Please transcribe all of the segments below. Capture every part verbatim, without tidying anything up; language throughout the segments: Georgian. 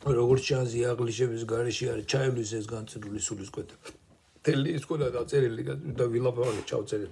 როგორც ჩანს იაღლიშების გარეშე არის ჩაივლის ეს განწირული სულის კვეთა. თელი ის ყოდა დაწერილი და ვილაპარაკე ჩავწერე.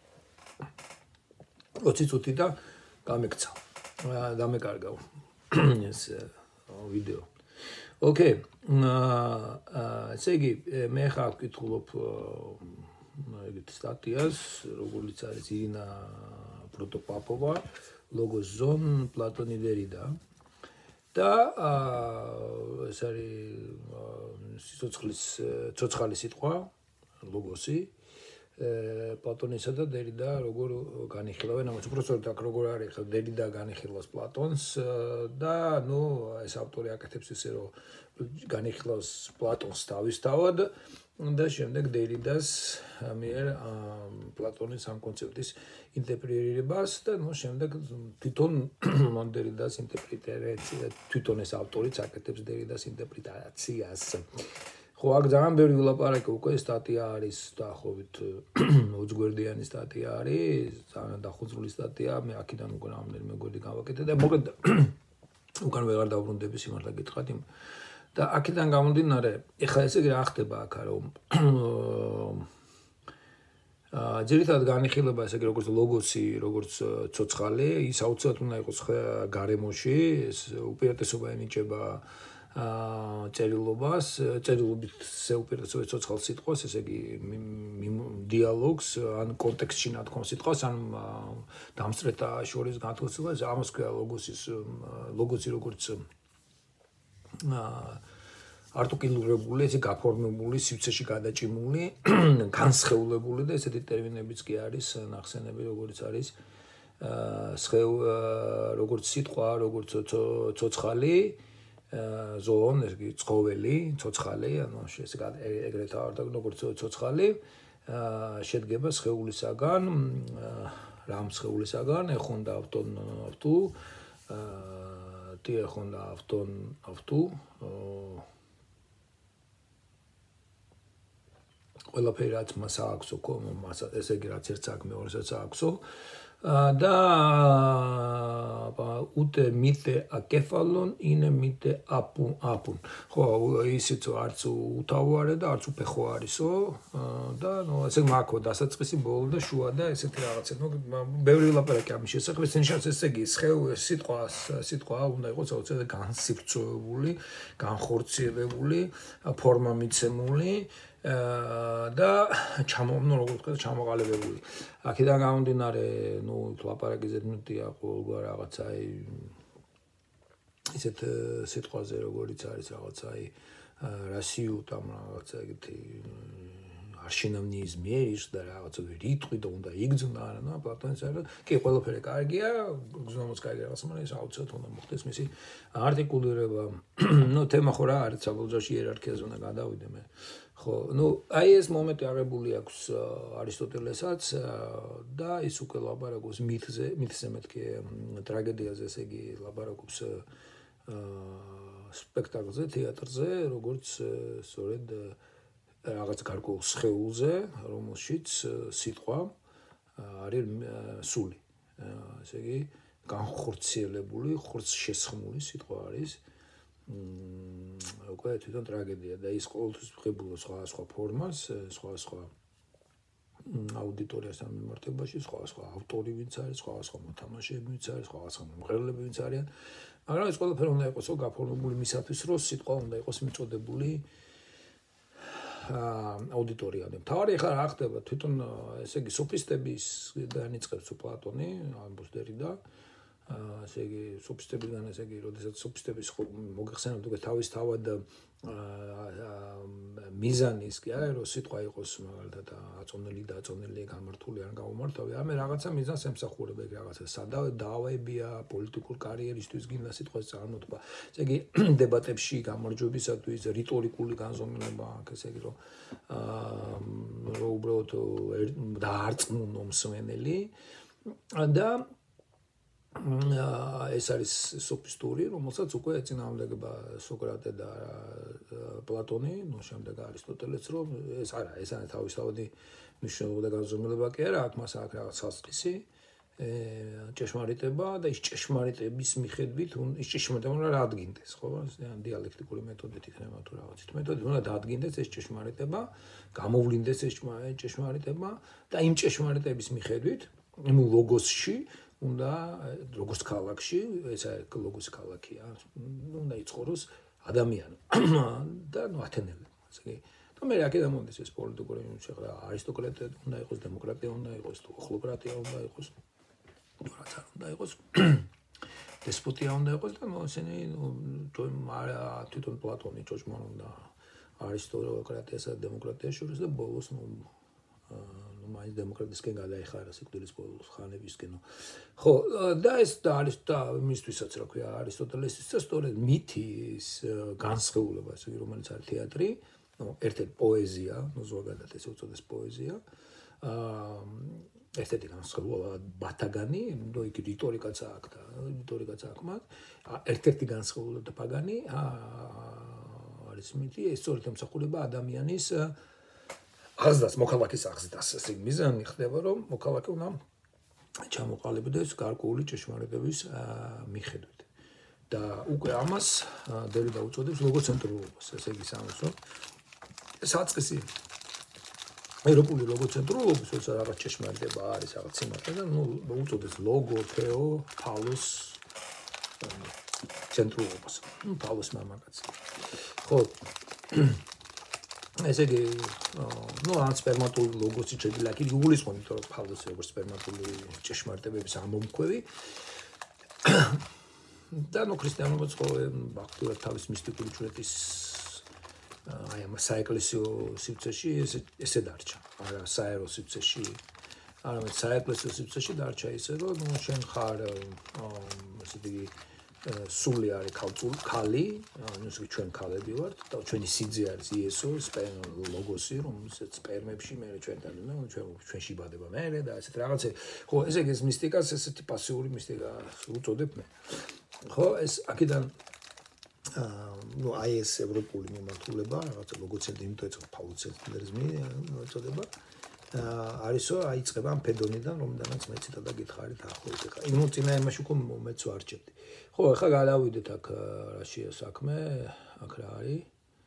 ოცი წუთი და გამეკცა. დამეკარგა ეს ვიდეო. ოკეი. ესე იგი მე ხარ ვკითხულობ ეგეთ სტატიას, როგორც არის ირინა პროტოპაპოვა, ლოგოს ზონ პლატონი დერიდა. და ეს არის სიცოცხლის ცოცხალი სიტყვა, ლოგოსი. პლატონისა და დერიდა როგორ განიხილავენ, ამას უბრალოდ აქ როგორ არის ხა დერიდა განიხილავს პლატონს და ნუ ეს ავტორი აკეთებს ისე რომ განიხილავს პლატონს თავისთავად და შემდეგ დერიდას მიერ პლატონის ამ კონცეფტის ინტერპრეტირებას და ნუ შემდეგ თვითონ დერიდას ინტერპრეტაცია თვითონ ეს ავტორიც აკეთებს დერიდას ინტერპრეტაციას. ხო აქ ძალიან ბევრი ვილაპარაკე უკვე სტატია არის დაახლოებით ოც გვერდიანი სტატია არის, ძალიან დახუძრული სტატია, მე აქედან უკვე რამდენიმე გვერდი გავაკეთე და მოკლედ უკან ვეღარ დავბრუნდები სიმართლე გითხრათ იმ და აქედან გამომდინარე, ეხლა ესე იგი რა ხდება აქ რომ აა ძირითადად განიხილება ესე იგი როგორც ლოგოსი, როგორც ცოცხალი, ის აუცილებლად უნდა იყოს გარემოში, ეს უპირატესობა ენიჭება აა წერილობას, წერილობით შეუპირატესობა ცოცხალ სიტყვას, ესე იგი დიალოგს, ან კონტექსტში ნათქვამ სიტყვას, ან დამსწრეთა შორის განთავსებას, ამას ქვია ლოგოსის ლოგოსი როგორც აა არტიკულირებული, ესე გაფორმებული, სივრცეში გადაჭიმული, განსხეულებული და ესეთი ტერმინებიც კი არის ნახსენები, როგორც არის აა სხეულ როგორც სიტყვა, როგორც ცოცხალი ზონ, ეს კი ცხოველი, ცოცხალი, ანუ ეს ეგრეთ ავარდა როგორც ცოცხალი, შედგება სხეულისაგან, რამ სხეულისაგან, ეხონდა ავტონ ავტუ, ტი ეხონდა ავტონ ავტუ, ყველაფერი რაც მას აქვსო, მას ესე იგი რაც ერთს აქვს, მეორესაც აქვსო. და ute mite akefalon ine mite apun apun. ხო, ისიც არც უთავო არის და არც უფეხო არისო და ნუ ესე მაქო დასაწყისი ბოლო და შუა და ესეთი რაღაცა. ნუ ბევრი ვილაპარაკე ამის შესახებ. სენშანს ესე იგი სხეულ სიტყვა სიტყვა უნდა იყოს აუცილებლად განსიფრწოებული, განხორციელებული, ფორმა მიცემული და ჩამოვნო როგორ ვთქვა ჩამოყალიბებული. აქედან გამომდინარე, ნუ ლაპარაკიზე ნუტია ყოველგვარ რაღაცა ისეთ სიტყვაზე როგორიც არის რაღაცა რასიუტ ამ რაღაცა ეგეთი არშინამნიის მიერ და რაღაცა რიტყვი და უნდა იგრძნო არა ნუ პლატონის არა კი ყველაფერი კარგია გზნომაც კარგი რაღაცა მაგრამ ეს აუცილებლად უნდა მოხდეს მისი არტიკულირება. ნუ თემა ხო რა არის საბოლოოში იერარქიაზე უნდა გადავიდე მე. ხო, ნუ აი ეს მომენტი აღებული აქვს არისტოტელესაც და ის უკვე ლაპარაკობს მითზე, მითზე მეთქი ტრაგედიაზე, ესე იგი ლაპარაკობს სპექტაკლზე, თეატრზე, როგორც სწორედ რაღაც გარკვეულ სხეულზე, რომელშიც სიტყვა არის სული. ესე იგი განხორციელებული, ხორცშესხმული სიტყვა არის. უკვე თვითონ ტრაგედია და ის ყოველთვის ღებულობს სხვადასხვა ფორმას, სხვადასხვა აუდიტორიასთან მიმართებაში, სხვადასხვა ავტორი ვინც არის, სხვადასხვა მოთამაშეები ვინც არის, სხვადასხვა მომღერლები ვინც არიან. მაგრამ ეს ყველაფერი უნდა იყოს გაფორმებული მისათვის, რომ სიტყვა უნდა იყოს მიწოდებული აუდიტორიამდე. თავარი ხარ რა ხდება თვითონ ესე იგი სოფისტების დაიწყებს პლატონი, ამბობს დერიდა. ესე იგი სოფისტებიდან ესე იგი როდესაც სოფისტების მოგეხსენებთ უკვე თავისთავად მიზანის კი არა რომ სიტყვა იყოს მაგალითად აწონელი და აწონელი გამართული ან გამომართავი ამე რაღაცა მიზანს ემსახურება ეგ რაღაცა სადავე დავაებია პოლიტიკურ კარიერისთვის გინდა სიტყვის წარმოთქვა. ესე იგი დებატებში გამარჯვებისათვის რიტორიკული განზომილება აქვს ესე იგი რომ რომ უბრალოდ დაარწმუნო მსმენელი და ეს არის სოფისტური, რომელსაც უკვე ეწინააღმდეგება სოკრატე და პლატონი, ნუ შემდეგ არისტოტელეც, რომ ეს არა, ეს არის თავისთავადი მნიშვნელობა და განზომილება კი არა, აქ მას აქვს რაღაც საზღისი, ჭეშმარიტება და ის ჭეშმარიტების მიხედვით ის ჭეშმარიტება უნდა რადგინდეს, ხო? დიალექტიკური მეთოდით იქნება თუ რაღაცით მეთოდით უნდა დადგინდეს ეს ჭეშმარიტება, გამოვლინდეს ეს ჭეშმარიტება და იმ ჭეშმარიტების მიხედვით იმ ლოგოსში უნდა როგორც ქალაქში, ეს ლოგოს ქალაქია, უნდა იცხოვროს ადამიანი და ნუ ათენელება, ასე კი. და მე აქედან მომდის ეს პოლიტიკური შეხრა არისტოკრატია უნდა იყოს, დემოკრატია უნდა იყოს, ახლოკრატია უნდა იყოს. რაც არ უნდა იყოს დესპოტია უნდა იყოს და ნუ ესენი თვითონ პლატონი ჭოჭმან უნდა არისტოკრატიასა და დემოკრატიას შორის და ბოლოს ნუ ნუ მაინც დემოკრატიისკენ გადაიხარა სიკვდილის ბოლოს ხანებისკენ. ხო, და ეს და არის და მისთვისაც რა ქვია არისტოტელესისა სწორედ მითის განსხეულება, ესე რომელიც არის თეატრი, ნუ ერთ-ერთი პოეზია, ნუ ზოგადად ესე უწოდეს პოეზია. აა ერთ-ერთი განსხვავება ბათაგანი, ნუ იქ რიტორიკაც აქვს და რიტორიკაც აქვს მათ. ერთ-ერთი განსხვავება და პაგანი არის მითი, ეს სწორედ ემსახურება ადამიანის აღზრდას, მოქალაქის აღზრდას. ესე მიზანი ხდება, რომ მოქალაქე უნდა ჩამოყალიბდეს გარკვეული ჭეშმარიტების მიხედვით. და უკვე ამას დერიდა უწოდებს ლოგოცენტრულობას, ესე იგი სამას რომ საწყისი ევროპული ლოგოცენტრულობის, როცა რაღაც ჭეშმარიტება არის, რაღაც სიმართლე და ნუ უწოდეს ლოგო, თეო, ფალოს ცენტრულობას. ნუ ფალოს მამაკაცი. ხო. ესე იგი, ნუ ან სპერმატული ლოგოსი შეიძლება იქ იგულისხმო, იმიტომ რომ ფალოს როგორც სპერმატული ჭეშმარიტებების ამომქვევი. და ნუ ქრისტიანობაც ხო ბაქტურად თავის მისტიკური ჭვრეტის აი ამ საეკლესიო სივრცეში ესე დარჩა. არა საერო სივრცეში, არამედ საეკლესიო სივრცეში დარჩა ისე, რომ ნუ შენ ხარ ესე იგი სული არის ქალი, ნუ ისე ჩვენ ქალები ვართ და ჩვენი სიძე არის იესო, ლოგოსი, რომელსაც სპერმებში მე ჩვენთან ნუ ჩვენ ჩვენში ბადება მე და ესეთ რაღაცე. ხო, ესე იგი ეს მისტიკას ესეთი პასიური მისტიკა უწოდებ მე. ხო, ეს აქედან ну აი ეს ევროპული მიმართულება რაღაცა ლოგოცენტრი იმიტომ ეწოდება ფალოცენტრიზმი ეწოდება არისო აიწყება ამ ფედონიდან რომლიდანაც მე ციტატა გითხარით ახლოს ეხა იმ წინა იმაში უკვე მეც ვარჩევდი ხო ეხა გადავიდეთ აქ რაშია საქმე აქ რა არის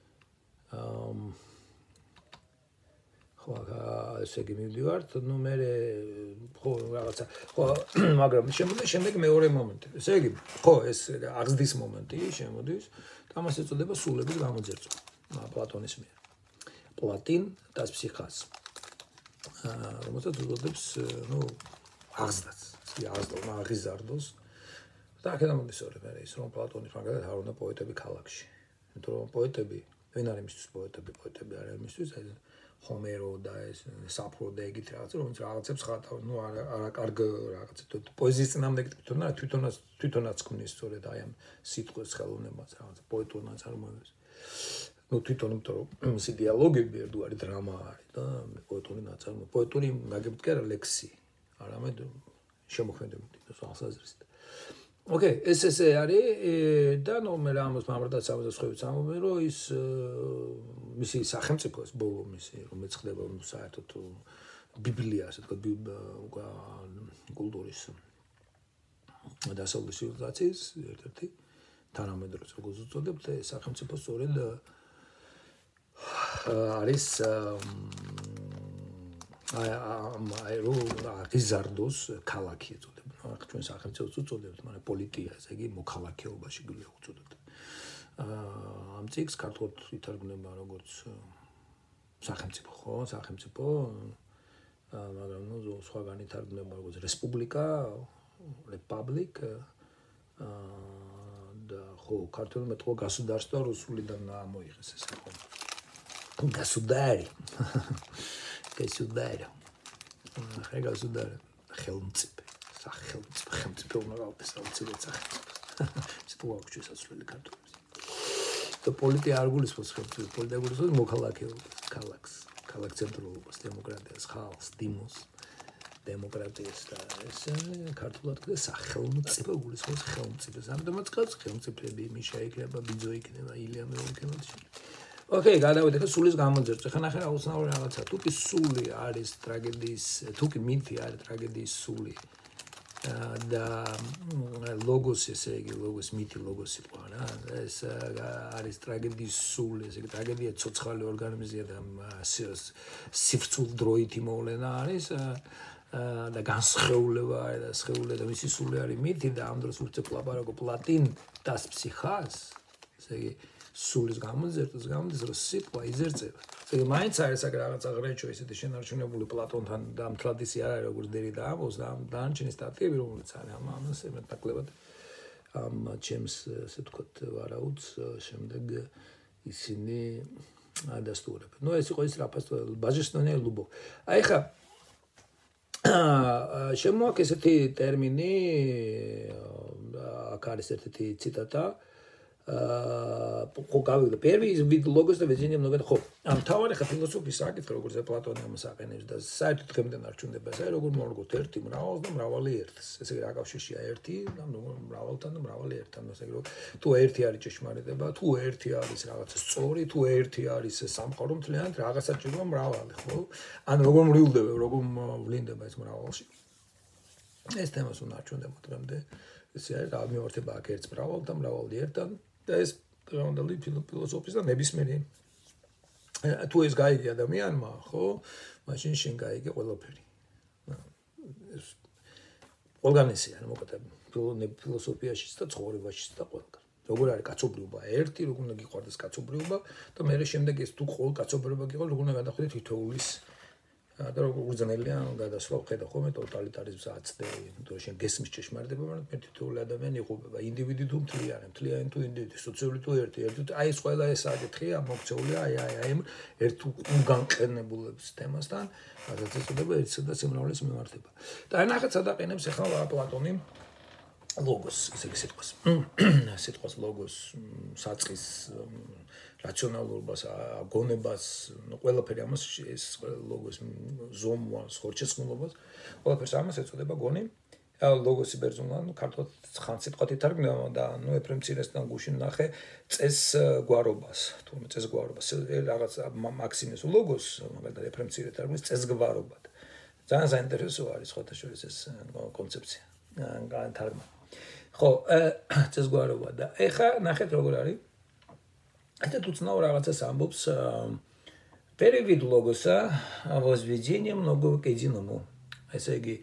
ხო ესე იგი მივდივართ ნუ მე ხო რაღაცა ხო მაგრამ შემოდის შემდეგ მეორე მომენტი ესე იგი ხო ეს აღზრდის მომენტი შემოდის და ამას ეწოდება სულების გამოძერწვა პლატონის მიერ პლატინ და ფსიქას რომელსაც უწოდებს ნუ აღზრდას ის აღზრდა აღიზარდოს და აქედან მოდის ორი მე ის რომ პლატონის მაგალითად არ უნდა პოეტები ქალაქში იმიტომ რომ პოეტები ვინ არის მისთვის პოეტები პოეტები არ არის მისთვის აი ჰომერო და ეს საფრო და ეგეთ რაღაცა რომელიც რაღაცებს ხატავს ნუ არა არა კარგ რაღაცა პოეზიის წინამდე თვითონ თვითონაც თვითონაც ქმნის სწორედ აი ამ სიტყვის ხელოვნებას რაღაცა პოეტურ ნაწარმოებებს ნუ თვითონ იმიტომ რომ ეს დიალოგები ერთგვარი დრამა არის და პოეტური ნაწარმოები პოეტური მაგებით კი არა ლექსი არამედ შემოქმედებითი და სახსაზრისით ოკეი ეს ესე არის და ნუ მე რამოს მამრდაც სამოცდაშვიდს ამობენ რომ ის მისი სახელმწიფოს ბოლო მისი რომელიც ხდება ნუ საერთოდ ბიბლია ასე თქვა უკვე კულტურის დასავლური ცივილიზაციის ერთ-ერთი თანამედროვე როგორც უწოდებთ სახელმწიფო სწორედ არის აი რო აღიზარდოს ქალაქი ეწოდება ახ ჩვენ სახელმწიფოს უწოდებთ მაგრამ პოლიტია ესე იგი მოქალაქეობაში გვია უწოდებთ ამ წიგს ქართულად ითარგმნება როგორც სახელმწიფო ხო სახელმწიფო მაგრამ ნუ სხვაგან ითარგმნება როგორც რესპუბლიკა republic და ხო ქართულად მეტყო государство რუსულიდან ამოიღეს ესე ხო государь государь ხე государь ხელმწიფე სახელმწიფო ხელმწიფო უნდა გავყეს აუცილებლად სახელმწიფო სიტუაცია შესაძლებელი ქართულად და პოლიტიკა არ გულისხმობს ხელმწიფო პოლიტიკა გულისხმობს მოქალაქეობას ქალაქს ქალაქ ცენტრულობას დემოკრატიას ხალხს დიმოს დემოკრატიას და ეს ქართულად და სახელმწიფო გულისხმობს ხელმწიფოს ამიტომაც ყავს ხელმწიფოები მიშა იქნება ბიძო იქნება ილია მე იქნება ოკეი გადავიდეთ სულის გამოძერწვა ხან ახლა უცნაური რაღაცა თუ კი სული არის ტრაგედიის თუ კი მითი არის ტრაგედიის სული და ლოგოს ესე იგი ლოგოს მითი ლოგოს იყო რა ეს არის ტრაგედიის სული ესე იგი ტრაგედია ცოცხალი ორგანიზმია და სიფრთხილ დროითი მოვლენა არის და განსხეულება და სხეულება და მისი სული არის მითი და ამ დროს ვუწევ ლაპარაკობ პლატინას ფსიხას ესე იგი სულის გამოძერწოს გამოძერწოს სიტყვა იზერწება ესე იგი მაინც არის აქ რაღაცა ღრეჩო ესეთი შენარჩუნებული პლატონთან და მთლადისი არ არის როგორც დერი და ამბობს და ამ დანარჩენი სტატიები რომელიც არის ამ ამას ემეტაკლებად ამ ჩემს ესე ვთქვათ ვარაუდს შემდეგ ისინი ადასტურებენ ნუ ეს იყო ის რაფასტო ბაჟესტონია ლუბო აი ხა შემოაქვს ესეთი ტერმინი აქ არის ერთ-ერთი ციტატა ხო გავიგე პირველი ვიდ ლოგოს და ვიზინი mnogად ხო ამ თავარი ხა ფილოსოფიის საკითხი როგორც პლატონი ამას აყენებს და საერთოდ დღემდე ნარჩუნდება ეს როგორ მოვარგოთ ერთი მრავალს და მრავალი ერთს ესე იგი რა კავშირშია ერთი და მრავალთან და მრავალი ერთთან ესე იგი თუ ერთი არის ჭეშმარიტება თუ ერთი არის რაღაცა სწორი თუ ერთი არის სამყარო მთლიანად რაღაცა ჭირდება მრავალი ხო ან როგორ მრავლდება როგორ ვლინდება ეს მრავალში ეს თემას უნარჩუნდება დღემდე ესე არის რა მიმართება აქ ერთს მრავალ და მრავალი ერთთან და ეს დღევანდელი ფილოსოფიის და ნებისმიერი თუ ეს გაიგე ადამიანმა ხო მაშინ შენ გაიგე ყველაფერი ეს ორგანიზაცია მოკლედ ფილოსოფიაში და ცხოვრებაში და ყველგან როგორ არის კაცობრიობა ერთი როგორ უნდა გიყვარდეს კაცობრიობა და მე შემდეგ ეს თუ ყოველ კაცობრიობა გიყოლ როგორ უნდა გადახვიდე თითოეულის და როგორ უძნელია გადასვლა ხედა ხოლმე ტოტალიტარიზმს აცდე იმიტომ შენ გესმის ჭეშმარიტება მაგრამ მე თითოეული ადამიანი იყოფება ინდივიდი თუ მთლიანი მთლიანი თუ ინდივიდი სოციალური თუ ერთი ერთი აი ეს ყველა ეს საკითხია მოქცეულია აი აი აი ერთ უგანყენებულების თემასთან რაც ეწოდება ერთსა და სიმრავლის მიმართება და აი ნახეთ სად აყენებს ახლა პლატონი ლოგოს ესე იგი სიტყვას სიტყვას ლოგოს საწყის რაციონალურობას გონებას ყველაფერი ამას ეს ლოგოს ზომვას ხორჩესმულობას ყველაფერს ამას ეწოდება გონი ლოგოსი ბერძნულად ქართულად ხან სიტყვად ითარგმნება და ნუ ეფრემ მცირესთან გუშინ ნახე წეს გვარობას თუმცა წეს გვარობას რაღაც მაქსიმეს ლოგოს მაგალითად ეფრემ მცირე თარგმნის წეს გვარობად ძალიან საინტერესო არის ხოთა შორის ეს კონცეფცია განთარგმნა ხო წეს გვარობა და ეხა ნახეთ როგორ არის это тут снова რაღაცას ამბობს перевид логоса возведение многого к единому ესე იგი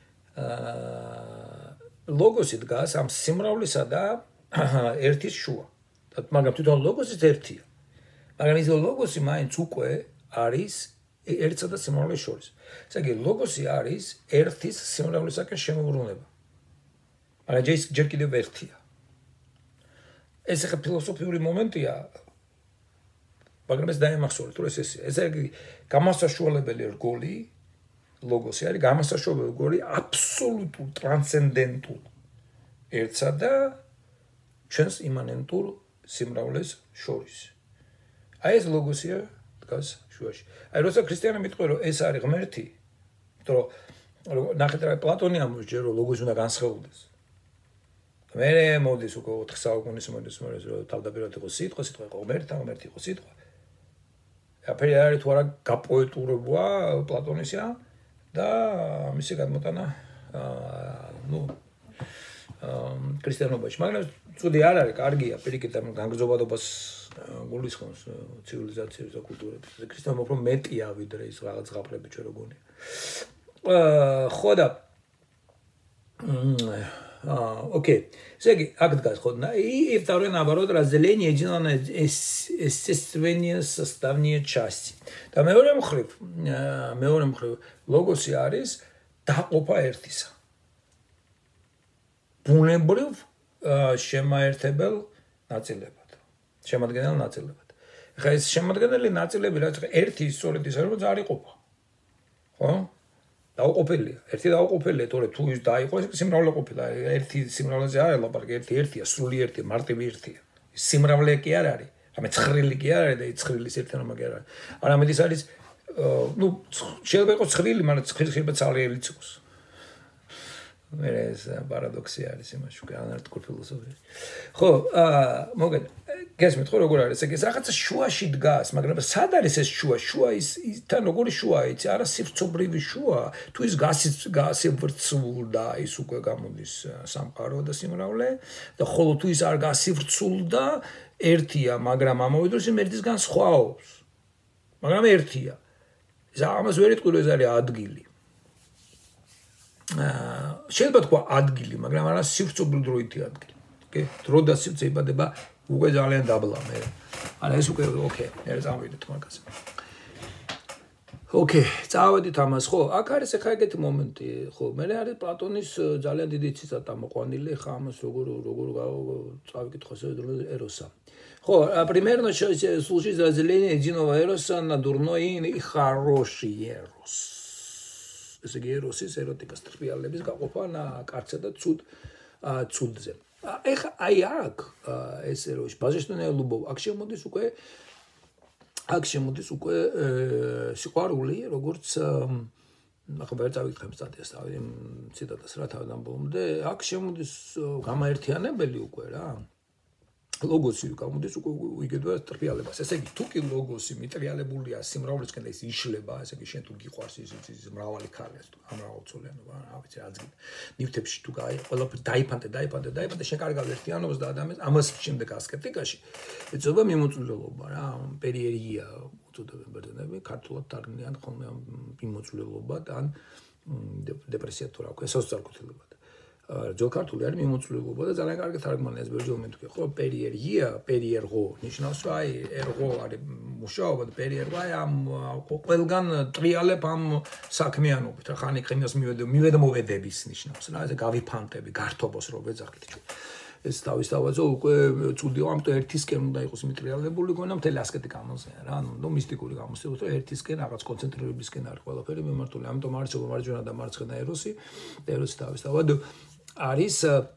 ლოგოსი დგას ამ სიმრავლისა და ერთის შუა მაგრამ თვითონ ლოგოსიც ერთია მაგრამ ის ლოგოსი მაინც უკვე არის ერთსა და სიმრავლის შორის ესე იგი ლოგოსი არის ერთის სიმრავლისაკენ შემოbrunება მაგრამ ჯერ კიდევ ერთია ეს ახლა ფილოსოფიური მომენტია მაგრამ ეს დაემახსოვრეთ რომ ეს ესეა ესე იგი გამასაშუალებელი რგოლი ლოგოსი არის გამასაშუალებელი რგოლი აბსოლუტურ ტრანსცენდენტულ ერთსა და ჩვენს იმანენტურ სიმრავლეს შორის აი ეს ლოგოსია დგას შუაში აი როცა ქრისტიანები მიტყვი რომ ეს არის ღმერთი იმიტომ რომ ნახეთ რა პლატონი ამბობს ჯერ რომ ლოგოსი უნდა განსხეულდეს მე მოდის უკვე ოთხ საუკუნის მოდის რომ თავდაპირველად იყო სიტყვა სიტყვა იყო ღმერთი ღმერთი იყო სიტყვა აფერი არის თუ არა გაპოეტურებუა პლატონისა და მისი გადმოტანა ნუ ქრისტიანობაში მაგრამ წუდი არ არის კარგია პირიქით ამ განგრძობადობას გულისხმობს ცივილიზაციების და კულტურების ქრისტიანობა უფრო მეტია ვიდრე ის რაღაც ზღაპრები ჩვენ როგორია ხო და А, окей. Сеги, akt сходна. И, и второе, наоборот, разделение единого на естественные составные части. Да, мы говорим хлеб. Мы говорим хлеб. Логос и арис, да, опа, эртиса. Бунебрив, шема эртебел, нацелебат. Шема дгенел, нацелебат. Хайс шема дгенели, нацелебат, эртис, солидис, эртис, ари опа. Ხო? დაუყოფელია. ერთი დაუყოფელია, თორე თუ ის დაიყო, ეს სიმრავლე ყოფილა. ერთი სიმრავლეზე არ ელაპარაკე, ერთი ერთია, სრული ერთია, მარტივი ერთია. სიმრავლე კი არ არის. რამე ცხრილი კი არ არის და ცხრილის ერთიანობა კი არ არის. არამედ ის არის, ნუ შეიძლება იყოს ცხრილი, მაგრამ ცხრილი შეიძლება ცალიერიც იყოს. ეს პარადოქსი არის იმაში, უკვე ანალიტიკურ ფილოსოფიაში. ხო, აა, მოგეთ, გესმით ხო როგორ არის? ეს რაღაცა შუაში დგას, მაგრამ სად არის ეს შუა? შუა ის თან როგორი შუაა, იცი? არა სივრცობრივი შუა, თუ ის გასივრცულდა, ის უკვე გამოდის სამყარო და სიმრავლე და ხოლო თუ ის არ გასივრცულდა, ერთია, მაგრამ ამავე დროს იმ ერთისგან სხვაობს. მაგრამ ერთია. ეს ამას ვერ იტყვი, რომ ეს არის ადგილი. შეიძლება თქვა ადგილი, მაგრამ არა სივრცობრივ დროითი ადგილი. ოკეი? დრო და სივრცე იბადება უკვე ძალიან დაბლა მე. არა ეს უკვე ოკეი, მე წავიდეთ მაგაზე. ოკეი, წავედით ამას, ხო? აქ არის ახლა ეგეთი მომენტი, ხო? მე არის პლატონის ძალიან დიდი ციტატა მოყვანილი, ხა ამას როგორ როგორ წავიკითხოს ეროსა. Ხო, примерно служить разделение единого эроса на дурной и хороший эрос. ეს იგი ეროსის ეროტიკას ტრიალების გაყოფა на კაცსა და ცუდ ცუდზე. ეხა აი აქ ეს ეროში ბაზისტონელი ლუბოვ აქ შემოდის უკვე აქ შემოდის უკვე სიყვარული როგორც ახლა ვერ წავიკითხებ სტატიას თავი ციტატას რა თავიდან ბოლომდე აქ შემოდის გამაერთიანებელი უკვე რა ლოგოსი გამოდის უკვე უიგებდა ტრიალებას. ესე იგი თუ კი ლოგოსი მიტრიალებულია სიმრავლისკენ და ის იშლება, ესე იგი შენ თუ გიყვარს ის ის მრავალი ქარია, თუ ამრავალწოლიანობა, რა ვიცი, რაც გინდა. ნივთებში თუ გაი, ყველაფერი დაიფანტე, დაიფანტე, დაიფანტე, შენ კარგავ ერთიანობას და ადამიანს ამას შემდეგ ასკეპტიკაში ეწოდება მიმოწვლილობა რა, პერიერია უწოდებენ ბერძნები, ქართულად თარგმნიან ხოლმე ამ მიმოწვლილობა და ან დეპრესია თუ რა ქვია, სოციალურ ძველ ქართული არის მიმოწვლილობა და ძალიან კარგი თარგმანია ეს ბერძნული თქვი ხო პერიერია პერიერღო ნიშნავს რომ აი ერღო არის მუშაობა და პერიერღო აი ამ ყველგან ტრიალებ ამ საქმიანობით რა ხანი ყინას მივედე მივედე მოვედების ნიშნავს რა ესე გავიფანტები გართობოს რო ვეძახით ჩვენ ეს თავისთავადზე უკვე წუდიო ამიტომ ერთისკენ უნდა იყოს მიტრიალებული გონა მთელი ასკეტი გამოსია რა ანუ მისტიკური გამოსია რომ ერთისკენ რაღაც კონცენტრირებისკენ არის ყველაფერი მიმართული ამიტომ არის მარჯვენა და მარცხენა ეროსი ეროსი თავისთავად არის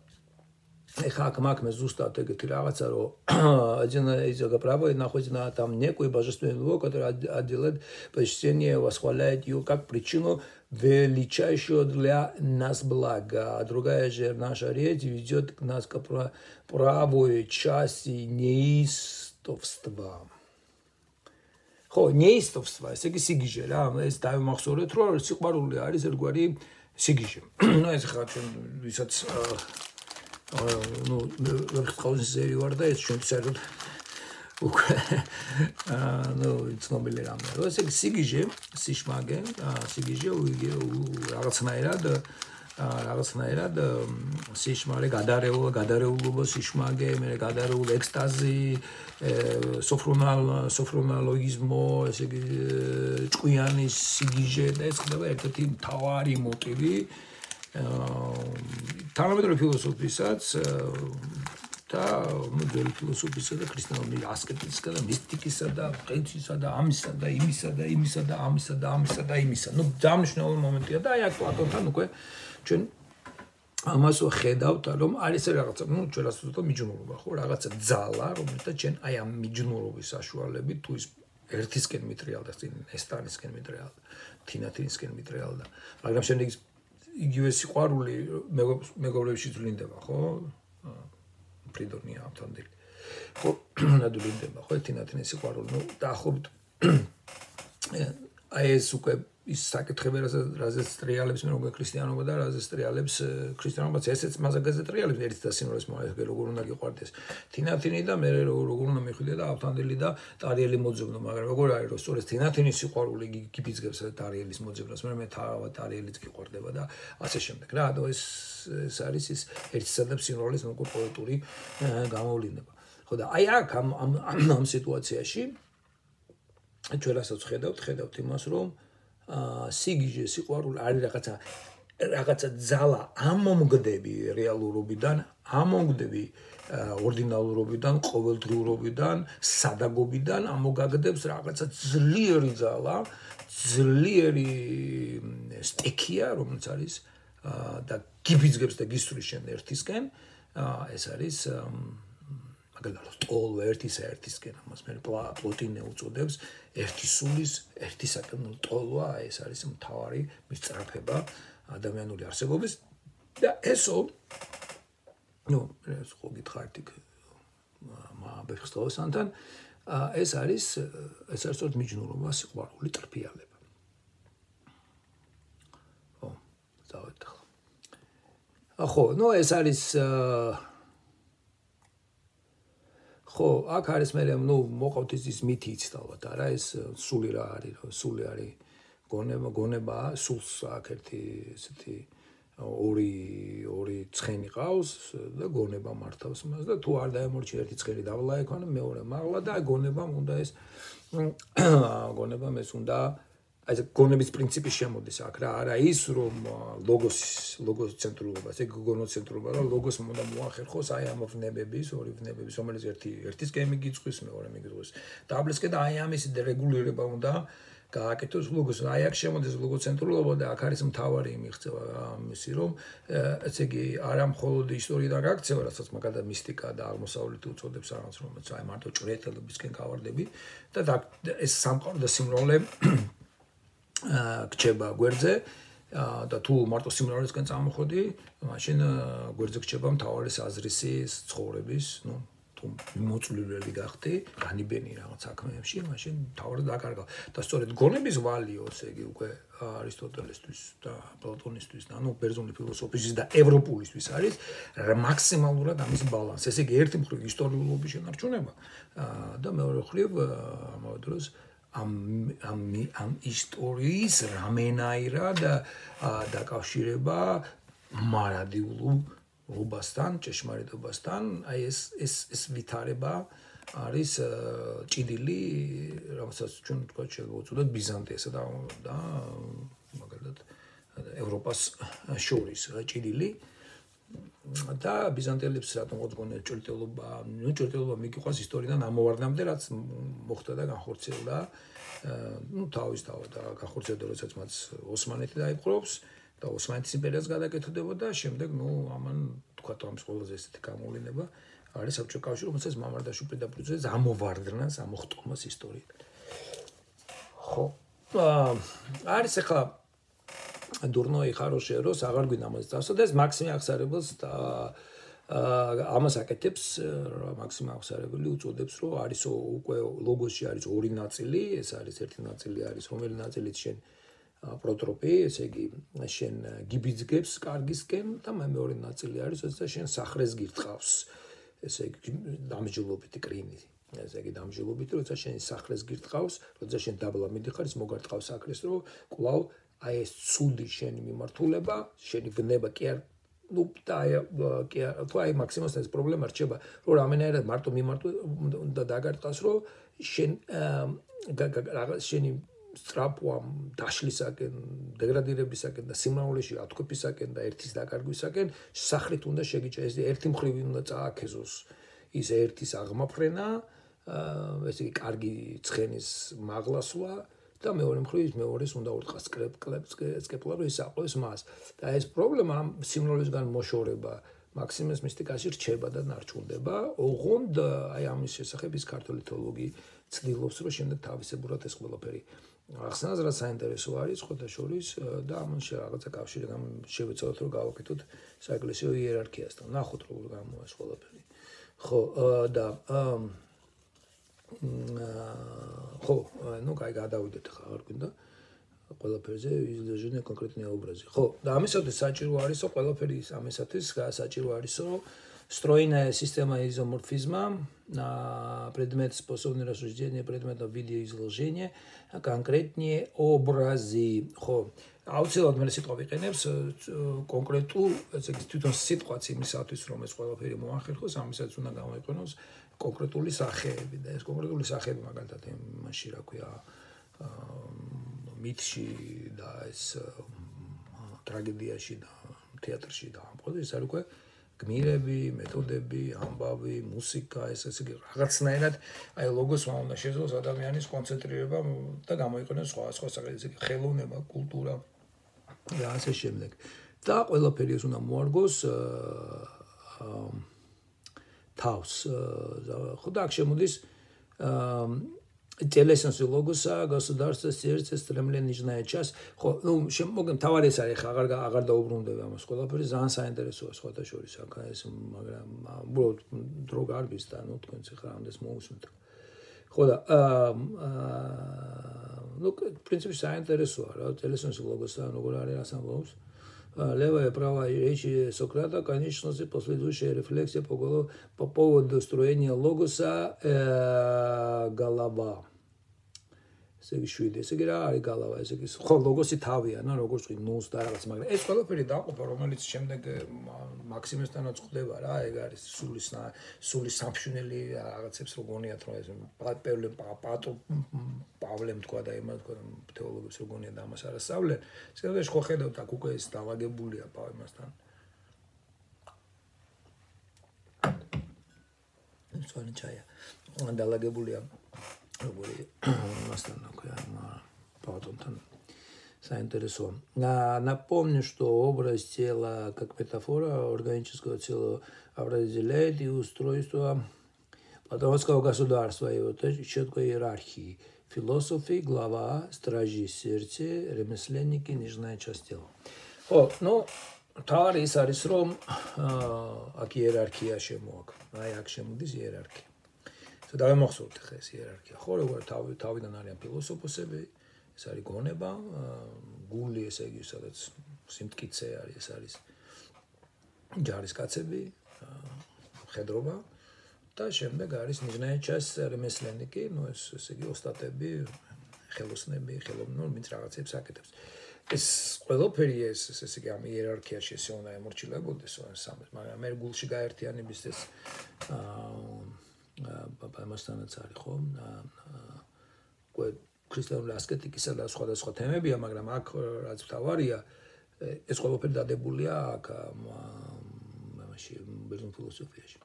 ეხა აქ მაგ მე ზუსტად ეგეთი რაღაცა რომ один из правил находится на там некую божественную логику, которая отделяет почтение, восхваляет ее как причину величайшего для нас блага, а другая же наша речь ведет к нас к правой части неистовства. ხო, неистовства, ესე იგი სიგიჟე რა, ეს დავიმახსოვრეთ, რომ სიყვარული არის ერთგვარი სიგიჟე. ну ეს ხა ჩვენ ვისაც ну ვერცხაუზის ზერი ვარ და ეს ჩვენ საერთოდ უკვე ну ცნობილი რამე. ეს იგი სიგიჟე, სიშმაგე, სიგიჟე რაღაცნაირად რაღაცნაირად სიშმარე გადარეულ გადარეულობა სიშმაგე, მე გადარეულ ექსტაზი, სოფრონალ სოფრონალოგიზმო, ესე იგი ჭკვიანი სიგიჟე და ეს ხდება ერთ-ერთი მთავარი მოტივი თანამედროვე ფილოსოფიასაც და მოდერნ ფილოსოფიისა და ქრისტიანული ასკეტიკისა და მისტიკისა და ყენცისა და ამისა და იმისა და იმისა და ამისა და ამისა და იმისა. ну ძალიან მნიშვნელოვანი მომენტია და აი აქ პლატონთან უკვე ჩვენ ამას ვხედავთ რომ არის რაღაცა ну ჩვენ ასე ვთქვათ მიჯნურობა ხო რაღაცა ძალა რომელთაც ჩვენ აი ამ მიჯნურობის საშუალებით თუ ის ერთისკენ მიტრიალდა წინ ესტანისკენ მიტრიალდა თინათინისკენ მიტრიალდა მაგრამ შემდეგ იგივე სიყვარული მეგობრებში ძლინდება ხო პრიდორნია ავთანდელი ხო ნადულინდება ხო თინათინის სიყვარული ну დაახლოებით აი ეს უკვე ის საკითხები რაზეც ტრიალებს მე როგორ ქრისტიანობა და რაზეც ტრიალებს ქრისტიანობაც ესეც მასაგაზე ტრიალებს ერთ და სიმრავლეს მოახერხე როგორ უნდა გიყვარდეს თინათინი და მე როგორ უნდა მიხვიდე და ავთანდელი და ტარიელი მოძებნო მაგრამ როგორ არის რომ სწორედ თინათინის სიყვარული გიფიძგებს ტარიელის მოძებნას მე მე თავად ტარიელიც გიყვარდება და ასე შემდეგ რა და ეს ეს არის ის ერთისა და სიმრავლეს როგორ პოეტური გამოვლინება ხო და აი აქ ამ ამ სიტუაციაში ჩვენ რასაც ხედავთ ხედავთ იმას რომ სიგიჟე სიყვარული არის რაღაცა რაღაცა ძალა ამომგდები რეალურობიდან ამომგდები ორდინალურობიდან ყოველდღიურობიდან სადაგობიდან ამოგაგდებს რაღაცა ძლიერი ძალა ძლიერი სტიქია რომელიც არის და გიფიძგებს და გისვრის შენ ერთისკენ ეს არის მაგალითად ტოლვა ერთისა ერთისკენ ამას მე პლოტინე უწოდებს ერთი სულის ერთისაკენ ტოლვა ეს არის მთავარი მისწრაფება ადამიანური არსებობის და ესო ნუ ეს ხო გითხარით იქ მაბეხსტოვსანთან ეს არის ეს არის სწორედ მიჯნურობა, სიყვარული, ტრფიალება. ხო, დავეთ ახლა. ხო, ნუ ეს არის ხო, აქ არის მე ნუ მოყავთ ის მითი იცდავთ, არა ეს სული რა არის, სული არის გონება, გონება, სულს აქ ერთი ესეთი ორი ორი ცხენი ყავს და გონება მართავს მას და თუ არ დაემორჩი ერთი ცხენი დავლა ექონა მეორე მაღლა და გონებამ უნდა ეს გონებამ ეს უნდა აი ეს გონების პრინციპი შემოდის აქ რა არა ის რომ ლოგოს ლოგოს ცენტრულობას ეგ გონოცენტრულობა რა ლოგოს უნდა მოახერხოს აი ამ ვნებების ორი ვნებების რომელიც ერთი ერთის გემი გიწვის მეორე მიგიწვის დაბლისკენ და აი ამის რეგულირება უნდა გააკეთოს ლოგოს აი აქ შემოდის ლოგოცენტრულობა და აქ არის მთავარი მიღწევა ამისი რომ ესე იგი არა მხოლოდ ისტორიიდან გაქცევა რასაც მაგალითად მისტიკა და აღმოსავლეთი უწოდებს რაღაც რომელიც აი მარტო ჭრეტელებისკენ გავარდები და ეს სამყარო და სიმრავლე გრჩება გვერდზე და თუ მარტო სიმრავლესკენ წამოხვედი მაშინ გვერდზე გრჩება მთავარი აზრისი ცხოვრების ნუ თუ მოწვლილები გახდი, განიბენი რაღაც საქმეებში, მაშინ თავად დაკარგავ. და სწორედ გონების ვალიო, ესე იგი უკვე არისტოტელესთვის და პლატონისთვის და ანუ ბერძნული ფილოსოფიის და ევროპულისთვის არის მაქსიმალურად ამის ბალანსი. ესე იგი ერთი მხრივ ისტორიულობის შენარჩუნება და მეორე მხრივ ამავე დროს ამ ამ ამ ისტორიის რამენაირად დაკავშირება მარადიულ ობასთან, ჭეშმარიტობასთან, აი ეს ეს ეს ვითარება არის ჭიდილი, რომელსაც ჩვენ თქვა შეიძლება უწოდოთ ბიზანტიასა და და მაგალითად ევროპას შორის ჭიდილი და ბიზანტიელებს რატომ გონია ჭრტელობა, ნუ ჭრტელობა მიგიყვას ისტორიიდან ამოვარდნამდე რაც მოხდა და განხორციელდა, ნუ თავისთავად განხორციელდა, როდესაც მათ ოსმალეთი დაიპყრობს და ოსმალეთის იმპერიას გადაკეთდება შემდეგ ნუ ამან თქვა რომ ყველაზე ესეთი გამოვლინება არის საბჭოთა კავშირი რომელსაც მამარდაშვილ პირდაპირ ამოვარდნას ამოხტომას ისტორიიდან. ხო. არის ახლა დურნოი ხაროშე როს აღარ გვინდა ამას წავსო და ეს მაქსიმე აღსარებელს ამას აკეთებს მაქსიმე აღსარებელი უწოდებს რომ არის უკვე ლოგოსში არის ორი ნაწილი, ეს არის ერთი ნაწილი არის რომელი ნაწილიც შენ პროტროპი, ესე იგი, შენ გიბიძგებს კარგისკენ და მეორე ნაწილი არის, როცა შენ სახრეს გირტყავს. ესე იგი, დამჯილობითი კრინი. ესე იგი, დამჯილობითი, როცა შენ სახრეს გირტყავს, როცა შენ დაბლა მიდიხარ, ის მოგარტყავს სახრეს, რომ კვლავ აი ეს ცუდი შენი მიმართულება, შენი ვნება კი არ ნუ და კი არ თუ აი მაქსიმალს ეს პრობლემა რჩება, რომ რამენაირად მარტო მიმართულ და დაგარტყას, რომ შენ რაღაც შენი სწრაფვა დაშლისაკენ, დეგრადირებისაკენ და სიმრავლეში ათქვეფისაკენ და ერთის დაკარგვისაკენ სახლით უნდა შეგიჭა ეს ერთი მხრივი უნდა წააქეზოს ის ერთის აღმაფრენა, ესე იგი კარგი ცხენის მაღლასვლა და მეორე მხრივ მეორეს უნდა ურტყას სკეპლა რომ ის აყვეს მას და ეს პრობლემა სიმრავლისგან მოშორება მაქსიმეს მისტიკაში რჩება და ნარჩუნდება, ოღონდ აი ამის შესახებ ის ქართული თეოლოგი ცდილობს რომ შემდეგ თავისებურად ეს ყველაფერი ახსნას რა საინტერესო არის ხოთა შორის და ამან რაღაცა კავშირი შევეცადოთ რომ გავაკეთოთ საეკლესიო იერარქიასთან. ნახოთ როგორ გამოვა ეს ყველაფერი. ხო და ხო, ну кай გადავიდეთ ხა არ გვინდა ყველაფერზე იზოლირებული კონკრეტული ობრაზი. ხო, და ამისათვის საჭირო арисо ყველაფერი ამისათვის საჭირო арисо стройная система изоморфизма, предмет способный рассуждения, предмета видеоизложения, конкретнее образы. Ხო, აუცილებლად მე სიტყვა ვიყენებს კონკრეტულ, ესე იგი თვითონ სიტყვაც იმისათვის რომ ეს ყველაფერი მოახერხოს, ამისაც უნდა გამოიყენოს კონკრეტული სახეები და ეს კონკრეტული სახეები მაგალითად იმაში რა ქვია მითში და ეს ტრაგედიაში და თეატრში და ამ ყოველ ის არის უკვე გმირები, მეთოდები, ამბავი, მუსიკა, ეს ესე იგი რაღაცნაირად აი ლოგოს უნდა შეძლოს ადამიანის კონცენტრირება და გამოიყენოს სხვა სხვა საკითხი, ესე იგი ხელოვნება, კულტურა და ასე შემდეგ. და ყველაფერი ეს უნდა მოარგოს თავს. ხო და აქ შემოდის Телесенсу логоса, государство, сердце, стремление, нижняя часть. Ну, чем могем товарищ арих, агар агар доубрундеви амас ყველაფერი ძალიან საინტერესოა სხვათა შორის. აქ ეს მაგრამ უბრალოდ დრო გარბის და ნუ თქვენც ხარ ამდენს მოусმენთ. ხო და ну, в принципе, საინტერესოა რა, телесенсу логоса, როგორ არის ასამბლობს. Левая и правая речи Сократа, конечно же, последующая рефлексия по, по поводу строения логоса э, голова. Ესე შვიდი, ესე იგი რა არის გალავა, ესე იგი ხო ლოგოსი თავია, ნა როგორც ვთქვი, ნუს და რაღაც, მაგრამ ეს ყველაფერი დაყოფა, რომელიც შემდეგ მაქსიმესთანაც ხდება რა, ეგ არის სული სული სამშვენელი რაღაცებს რო გონიათ, რომ ეს პავლე პატო პავლემ თქვა და ემა თქვა თეოლოგებს რო გონიათ და ამას არასწავლენ. შეიძლება ხო ხედავთ აქ უკვე ეს დავაგებულია პავლემასთან. Სვანი ჩაია. დალაგებულია Говори, напомню, что образ тела как метафора органического тела определяет и устройство платоновского государства, его четкой иерархии. Философы, глава, стражи сердца, ремесленники, нижняя часть тела. О, ну, Тарис Арисром, а иерархия шемок, а як шемудис иерархия. დავე მოხსოვთ ხე ეს იერარქია. ხო, როგორ თავი თავიდან არიან ფილოსოფოსები, ეს არის გონება, გული, ესე იგი, სადაც სიმტკიცე არის, ეს არის ჯარისკაცები, მხედრობა და შემდეგ არის ნიჟნაია часть ремесленники, ну ეს ესე იგი ოსტატები, ხელოსნები, ხელოვნურ მით რაღაცებს აკეთებს. ეს ყველაფერი ეს ესე იგი ამ იერარქიაში ესე უნდა ემორჩილებოდეს სამს, მაგრამ მე გულში გაერთიანების ეს ამასთანაც არის ხო? უკვე ქრისტიანული ასკეტიკისა და სხვადასხვა თემებია, მაგრამ აქ რაც მთავარია, ეს ყველაფერი დადებულია აქ ამაში ბერძნულ ფილოსოფიაში.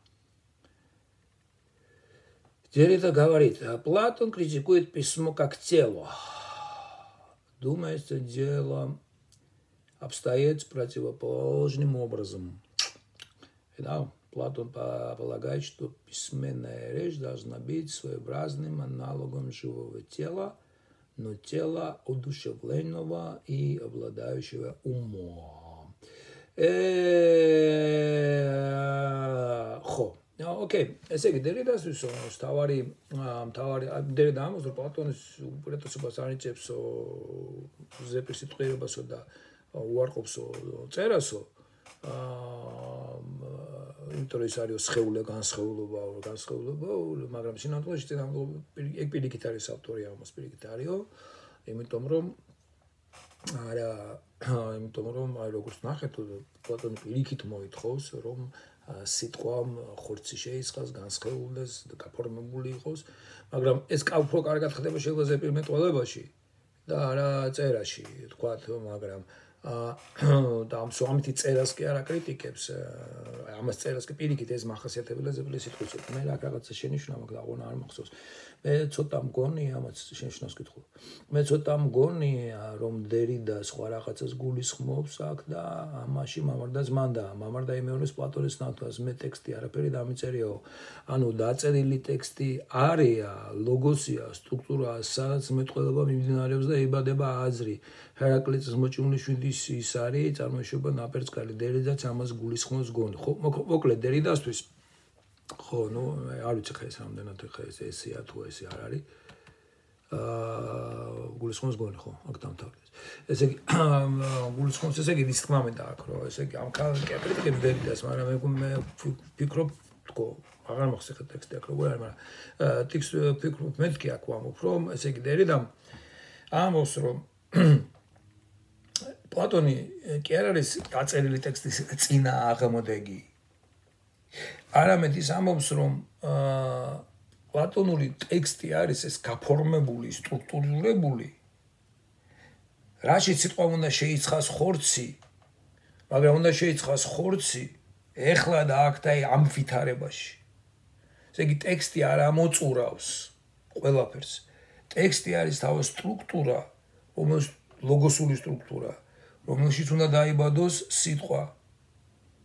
Дереда говорит, Платон критикует письмо как тело. Думает, что дело обстоит противоположным образом. Да, Платон полагает, что письменная речь должна быть своеобразным аналогом живого тела, но тела одушевленного и обладающего умом. Хо. Okay, ესე იგი დერიდას თავარი თავარი დერიდა ამას რომ პლატონის უპირატესობას ანიჭებსო ზეპირ სიტყვიერებასო და უარყოფსო წერასო იმიტომ ის არის სხეულე განსხეულობა განსხეულობა მაგრამ სინამდვილეში ეგ პირიქით არის ავტორი ამას პირიქით არისო იმიტომ რომ არა იმიტომ რომ აი როგორც ნახეთ პლატონი პირიქით მოითხოვს რომ სიტყვამ ხორცი შეისხას, განსხეულდეს, გაფორმებული იყოს, მაგრამ ეს უფრო კარგად ხდება შეიძლება ზეპირ მეტყველებაში და არა წერაში, თქვათ, მაგრამ და ამ ამითი წერას კი არა კრიტიკებს, ამას წერას კი პირიქით ეს მახასიათებელია ზეპირის სიტყვის. მე რა რაღაცა შენიშნა, მაგრამ აღონა არ მახსოვს. მე ცოტა მგონი ამაც შენიშნავს კითხულობ. მე ცოტა მგონი რომ დერიდა სხვა რაღაცას გულისხმობს აქ და ამაში მამარდაც მანდა მამარდა იმეორებს პლატონის ნათვას მე ტექსტი არაფერი დამიწერიაო ანუ დაწერილი ტექსტი არია ლოგოსია სტრუქტურა სადაც მეტყველება მიმდინარეობს და იბადება აზრი ჰერაკლიტის მოჭმულიშვილი ის არის წარმოიშობა ნაპერწკალი დერიდაც ამას გულისხმობს გონი ხო მოკლედ დერიდასთვის ხო ნუ არ ვიცი ხა ეს რამდენად ხა ეს ესეა თუ ესე არ არის აა გულისხმობს გონი ხო აქ დამთავრდეს ესე იგი გულისხმობს ესე იგი ის თქმა მინდა აქ რომ ესე იგი ამ კრიტიკებს დერიდას მაგრამ მე ფიქრობ თქო აღარ მოხსეხეთ ტექსტი აქ როგორ არის მაგრამ ტექსტი ფიქრობ მეთქი აქ ვამბობ რომ ესე იგი დერიდამ ამბობს რომ პლატონი კი არ არის დაწერილი ტექსტის წინა აღმოდეგი არამედ ის ამბობს რომ პლატონური ტექსტი არის ეს გაფორმებული, სტრუქტურირებული რაშიც სიტყვა უნდა შეიცხას ხორცი მაგრამ უნდა შეიცხას ხორცი ეხლა და აქ და ამ ვითარებაში ესე იგი ტექსტი არ ამოწურავს ყველაფერს ტექსტი არის თავის სტრუქტურა რომელიც ლოგოსული სტრუქტურა რომელშიც უნდა დაიბადოს სიტყვა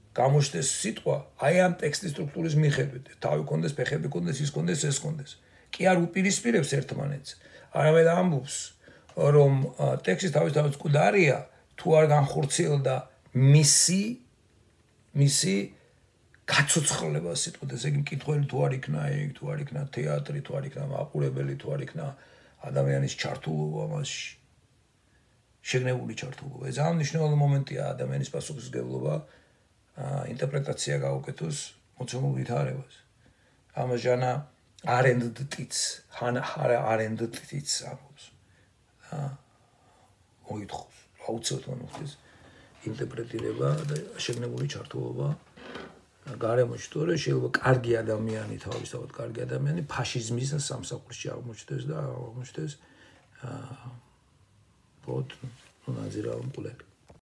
გამოჩნდეს სიტყვა აი ამ ტექსტის სტრუქტურის მიხედვით თავი კონდეს ფეხები კონდეს ის კონდეს ეს კონდეს კი არ უპირისპირებს ერთმანეთს, არამედ ამბობს, რომ ტექსტის თავისთავად მკვდარია, თუ არ განხორციელდა მისი მისი გაცოცხლება სიტყვით, ესე იგი მკითხველი თუ არ იქნა ეგ, თუ არ იქნა თეატრი, თუ არ იქნა მაყურებელი, თუ არ იქნა ადამიანის ჩართულობა მასში, შეგნებული ჩართულობა. ეს ძალიან მნიშვნელოვანი მომენტია ადამიანის პასუხისმგებლობა, ინტერპრეტაცია გაუკეთოს მოცემულ ვითარებას. ამას ჟანა არენდტიც, ჰანა არენდტიც ამბობს. მოითხოვს, აუცილებლად მოხდეს ინტერპრეტირება და შეგნებული ჩართულობა გარემოში, თორე შეიძლება კარგი ადამიანი, თავისთავად კარგი ადამიანი ფაშიზმის სამსახურში აღმოჩნდეს და აღმოჩნდეს აა ბოდ ნაზირა მკვლელი.